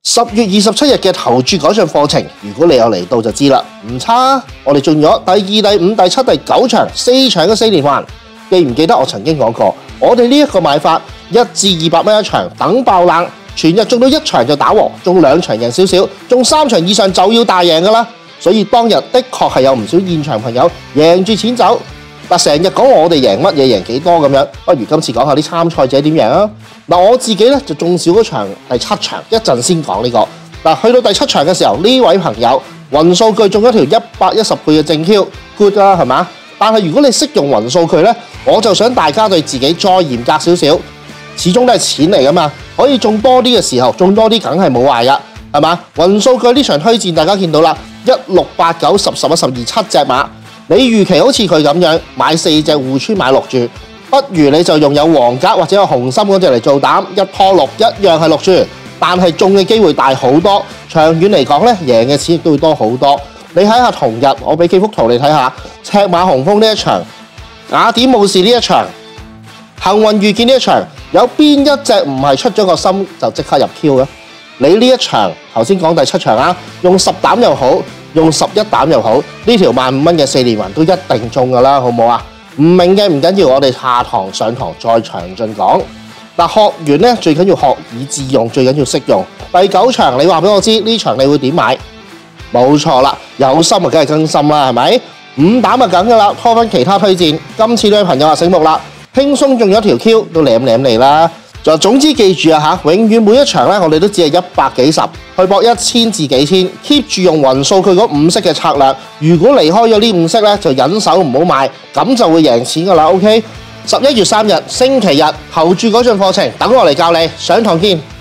10月27日嘅投注改進課程，如果你有嚟到就知啦，唔差。我哋中咗第2、第5、第7、第9場4場嘅4連環，記唔記得我曾經講過？我哋呢一個買法1至200蚊一場，等爆冷，全日中到1場就打和，中2場贏少少，中3場以上就要大贏㗎啦。所以當日的確係有唔少現場朋友贏住錢走。嗱，成日講我哋贏乜嘢贏幾多咁樣，不如今次講下啲參賽者點贏啊！嗱，我自己咧就中少嗰場第7場，一陣先講呢個。嗱，去到第7場嘅時候，呢位朋友雲數據中咗條110倍嘅正 Q，good 啦，係嘛？但係如果你識用雲數據咧，我就想大家對自己再嚴格少少，始終都係錢嚟噶嘛，可以中多啲嘅時候，中多啲梗係冇壞噶，係嘛？雲數據呢場推薦大家見到啦，1、6、8、9、10、11、12 7隻馬。你預期好似佢咁樣買4隻互村買6注，不如你就用有黃格或者有紅心嗰隻嚟做膽，一拖6一樣係6注，但係中嘅機會大好多。長遠嚟講咧，贏嘅錢亦都會多好多。你睇下同日，我俾幾幅圖你睇下，赤馬紅風呢一場，雅典武士呢一場，幸運遇見呢一場，有邊一隻唔係出咗個心就即刻入 Q 嘅？你呢一場頭先講第7場啊，用10膽又好，用11膽又好，呢條15,000蚊嘅4連環都一定中㗎啦，好唔好啊？唔明嘅唔緊要，我哋下堂上堂再詳盡講。嗱，學完咧最緊要學以致用，最緊要識用。第9場你話俾我知呢場你會點買？冇錯啦，有心啊梗係更新啦，係咪？5膽啊梗㗎啦，拖翻其他推薦。今次呢位朋友啊醒目啦，輕鬆中咗條 Q 都舐嚟啦。總之記住啊嚇，永遠每一場咧，我哋都只係100幾十去搏1000至幾千 ，keep 住用雲數據嗰5色嘅策略。如果離開咗呢5色咧，就忍手唔好買，咁就會贏錢噶啦。OK，11月3日星期日投注改進課程，等我嚟教你，上堂見。